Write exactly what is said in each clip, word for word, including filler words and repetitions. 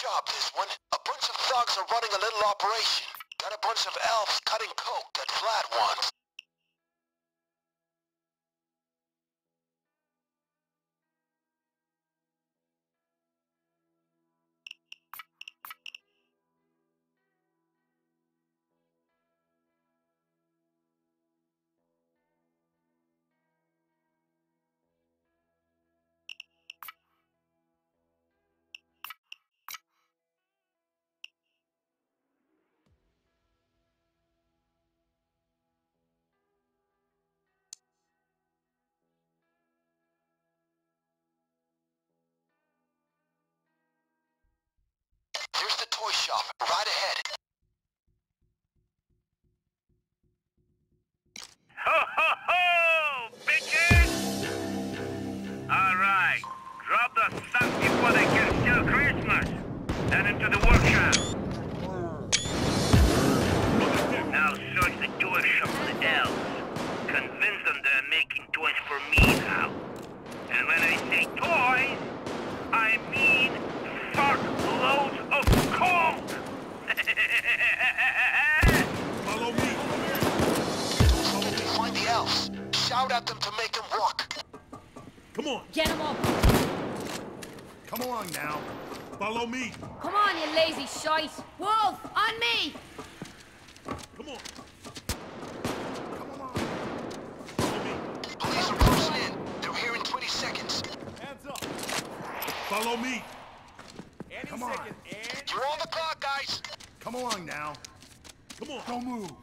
job, this one. A bunch of thugs are running a little operation. Got a bunch of elves cutting coke at flat ones. Here's the toy shop, right ahead. Ho ho ho, bitches! Alright, drop the stuff before they can steal Christmas. Then into the workshop. Now search the toy shop for the elves. Convince them they're making toys for me now. And when I say toys, I mean fuck loads of coke! Follow me. Find the elves. Shout at them to make them walk. Come on. Get him up. Come along now. Follow me. Come on, you lazy shite. Wolf, on me. Come on. Come along. Follow me. Police are closing in. They're here in twenty seconds. Hands up. Follow me. Any Come on. second, and... You're on the clock, guys. Come along now. Come on. Don't move.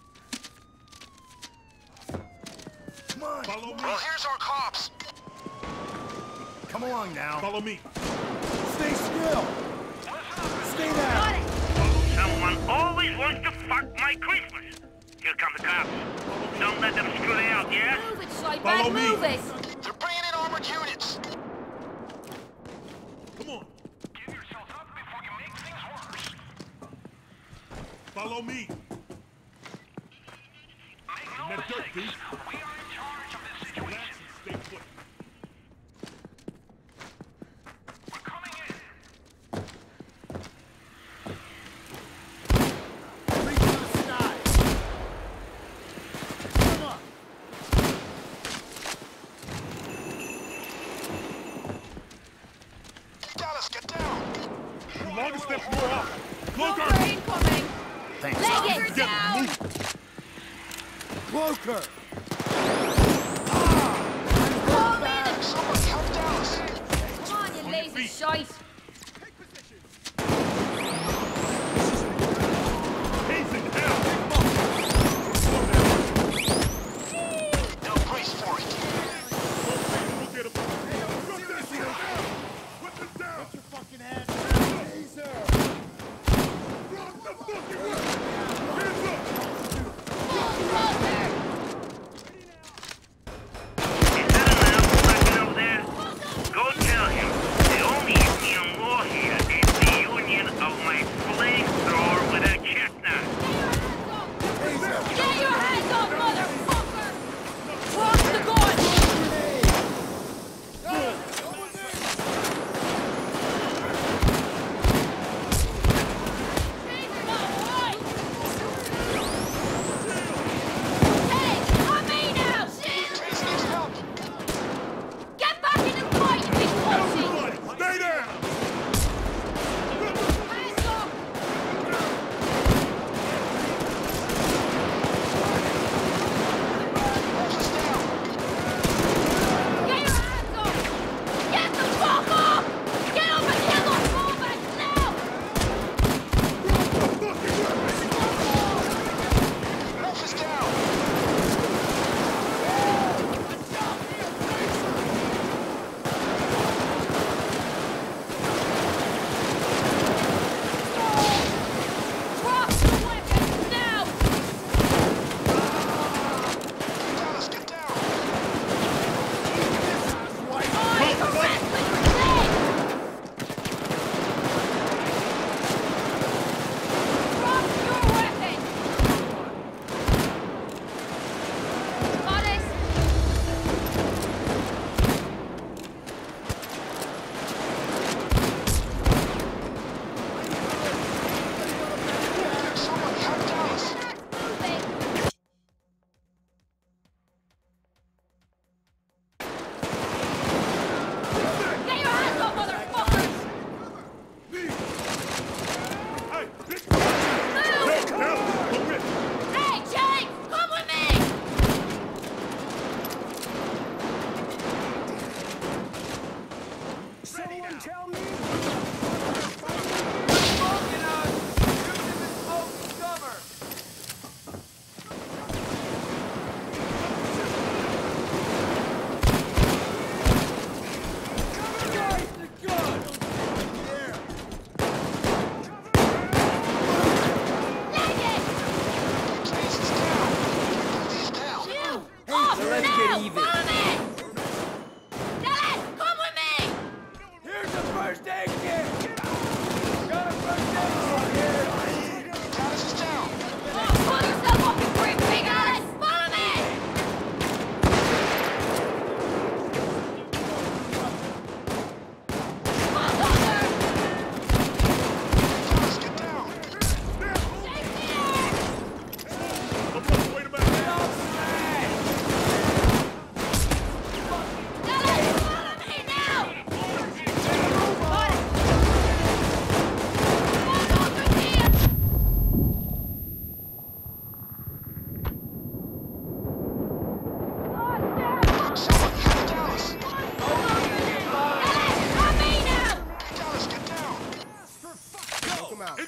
Come on. Follow me. Well, here's our cops. Come along now. Follow me. Stay still. Stay there. Got it. Someone always wants to fuck my Christmas. Here come the cops. Don't let them screw it out, yeah? Move it, shite Follow bag, me. move it. They're bringing in armored units. Come on. Give yourself up before you make things worse. Follow me. Make no That dirt, mistakes. thief. We are in charge of this situation. Relax and stay put. We're coming in. Reach for the sky. Come on. Dallas, get down. The longest step more up. Cloaker Cloaker. incoming. Thanks. Leg it Get down. moved. Cloaker. Call me the... Somebody help Dallas. Come on, you lazy shite. He's in hell. Now brace for it. We'll get him. Drop this here. Weapons down. Put your fucking hands down. Laser. Drop the fucking weapon. Hands up. Is that an elf fucking over there? Go tell him the only union law here is the union of my flamethrower with a chestnut. Get your hands up, motherfucker! Drop the gun! Hey, on me now! Trace needs help. Get back in the fight, you big pussy! Stay there. Hands up! Wolf is down. Get your hands up! Get the fuck up! Get up and kill those movements now! Wolf is down. Drop the weapons now! Dallas, get down. Oh, he's a wrestling snake! Drop your weapon! Got it? now! Leave Follow it. me! Dallas, come with me! Here's the first aid kit! Got a first aid kit here! Dallas is down. Oh, pull yourself up, you freak pig! Dallas, follow me! Come on, Thunder! Dallas, get down. Take me there! Wait a minute. Get off the mat! Dallas, follow me now! Got it! Come on, Thunder, here! God damn! Someone help Dallas. Dallas, on me now! Dallas, get down. Knock him out.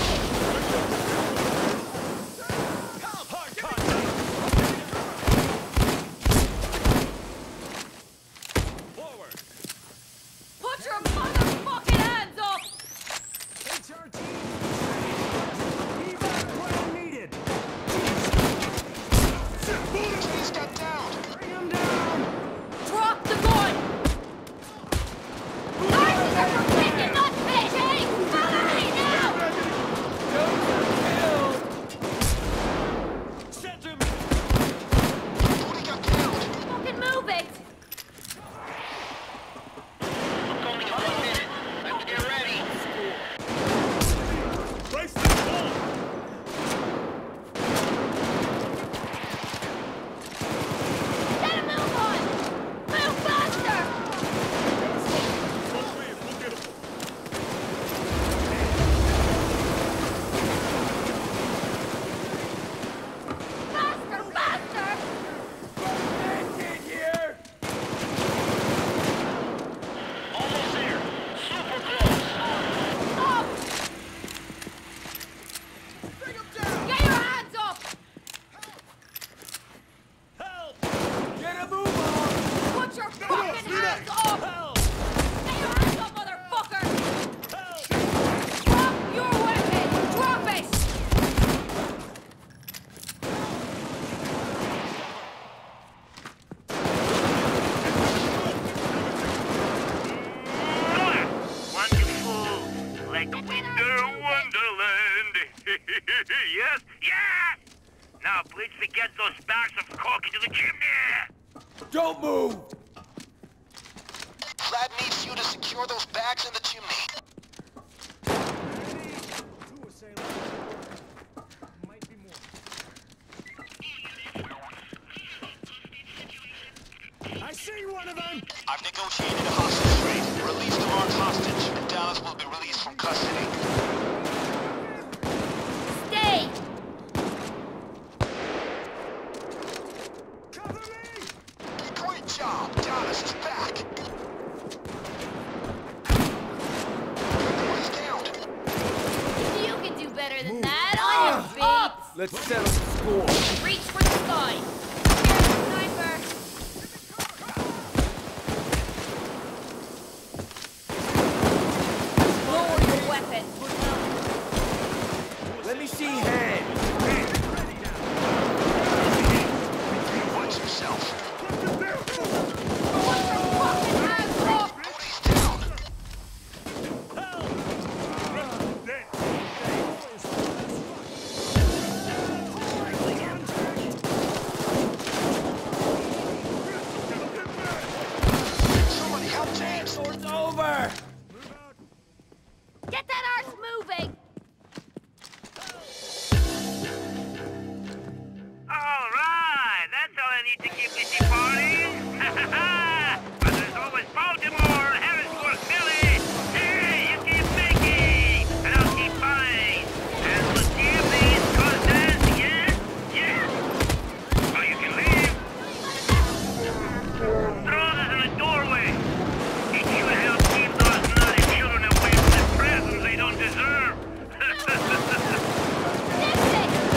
Put your motherfucking hands up! H R T! Evac plan needed! Kane's got down. Bring him down! Drop the gun! Arches are for kicking, not fish! Hey, follow me now! Center Nobody got killed. Fucking move it! I'm coming in one minute. Let's get ready. Brace this ball. Get a move on! Move faster! One way, look at him. Faster, faster! kit here! Almost there. Super close. Up! Get your hands up! Help! Get a move on! Put your fucking hands up! Help! Get your hands up, motherfucker! Help! Drop your weapon! Drop it! Wonderful. Like Winter Wonderland. Yes, yes! Now, please forget those bags of coke into the chimney. Don't move! Vlad needs you to secure those bags in the chimney. Two assailants. Might be more. I see one of them! I've negotiated a hostage trade. Release the marked hostage, and Dallas will be released from custody. Stay! Cover me! Great job. Dallas is back. He's down. You can do better than that on your feet! Let's settle the score. Reach for the sky! Here's the sniper! Lower your weapon! Let me see hands. Watch yourself. Put your fucking hands up! Cody's down. Somebody help James. Sword's over! Get that arse moving! All right, that's all I need to keep this party. But there's always Baltimore, Harrisburg, Philly. Hey, you keep making, and I'll keep buying. And we'll give these contents, yes, yes. So you can leave. Throw this in the doorway. It should help keep those nutty children away from the presents they don't deserve. Nix it!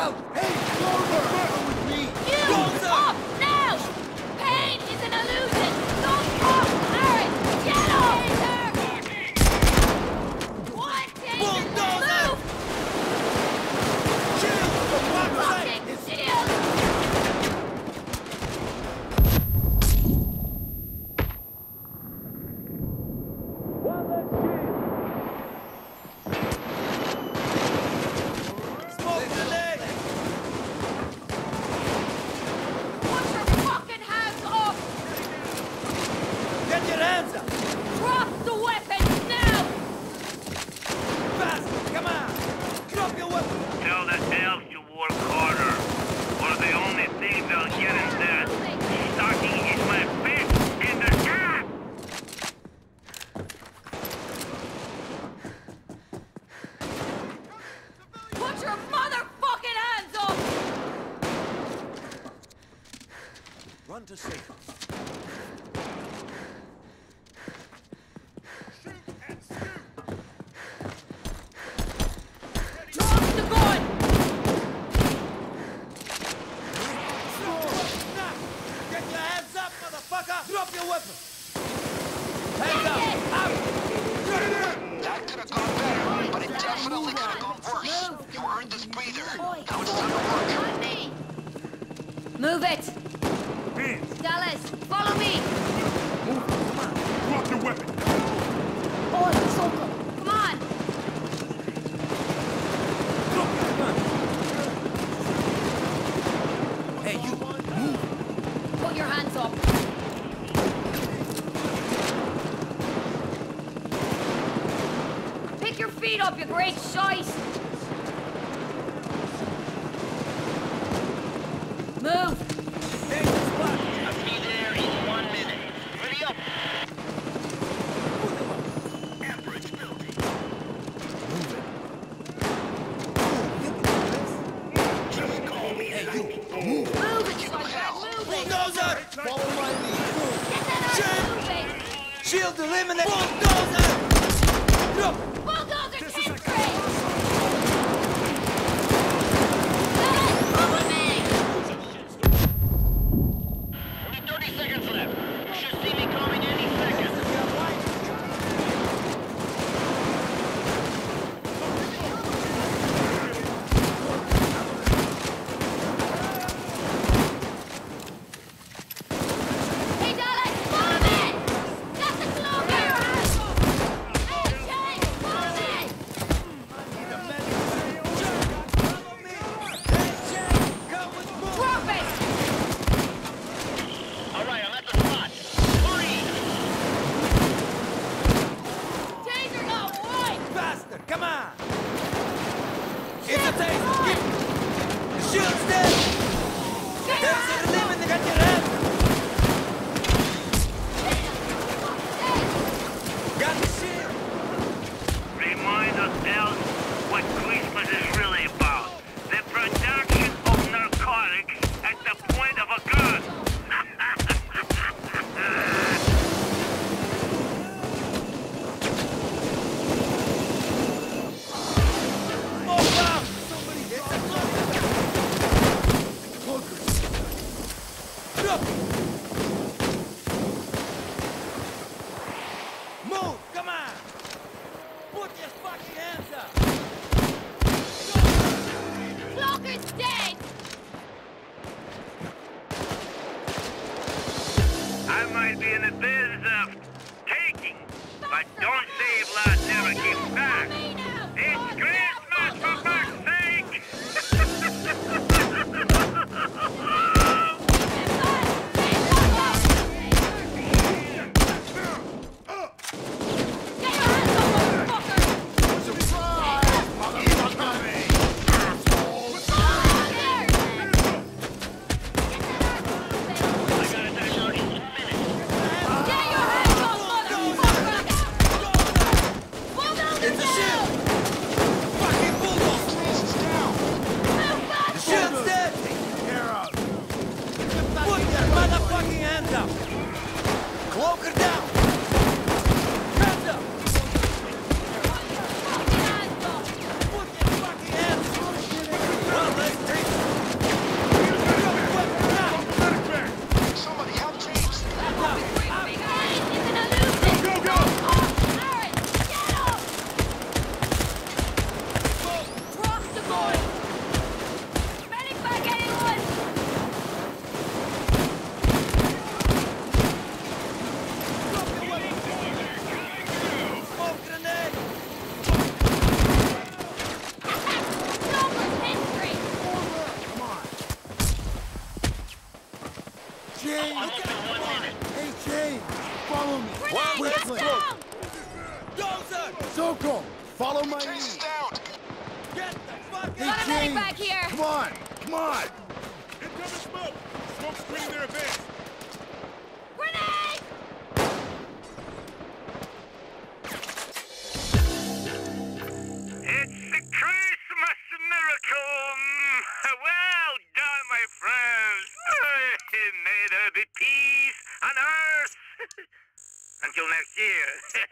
out! Hey, over! With me! You Goes up! up now! Pain is an illusion! Don't talk! Aaron! Get off! What? Bulldozer! Move! Shield! For one Fucking shield! One left shield! Smoke grenade! Put your fucking hands up! Get your hands up! Drop the weapons now! Fast! Come on! Drop your weapon! Tell the elves to work harder, or the only thing they'll get is that. Starting is my fist in the ass! Put your motherfucking hands up! Run to safety. Drop the gun! Get your hands up, motherfucker! Drop your weapon! Hands up! Get it! Out! That could have gone better, but it definitely could have gone worse. You earned this breather. Now it's time to work. On me! Move it! Hands. Dallas, follow me! Move. Come on. Drop your weapon. Oh, it's over. Come on! Drop your gun! Hey, you! Move! Put your hands up. Pick your feet up, you great shite! Move! Danger spot! I'll be there in one minute. Ready up! Average building. Move it. Just call me. Hey, you! Move! Move it, Shotgun! Move it! Bulldozer! Follow my lead. Get that out! Shit! Move it! Shield eliminate! Bulldozer! Drop! Bulldozer tank train! Dallas, move with me! Only thirty seconds left. You should see me coming any second. Hey, Dallas, follow me! That's the cloaker! Hey, Kane, follow me! Drop it! All right, I'm at the spot. Hurry! Taser not wide! Faster! Come on! It's a taser! Keep the shield's dead! Get your Taser hands up! eliminate! Get your hands! Got the shield! Remind us, elves, what Christmas is really about. The production of narcotics at the point of a gun. Oh, wow! Somebody hit the cloaker! Drop! Move! Come on! Put your fucking hands up! Cloaker's dead! I might be in the business of taking, but don't save lots, never give back. Me now! It's Christmas, for fuck's sake! Get your hands up, motherfucker! Surprise! Motherfucker! Over there! Get that arm moving! I gotta dash out in two minutes. Get your hands on my Chase is knees. down. Get the fuck Hey, Got a medic James, back here. come on, come on. Incoming smoke! Smoke screening their advance! Grenade! It's the Christmas miracle! Well done, my friends! May there be peace on Earth! Until next year.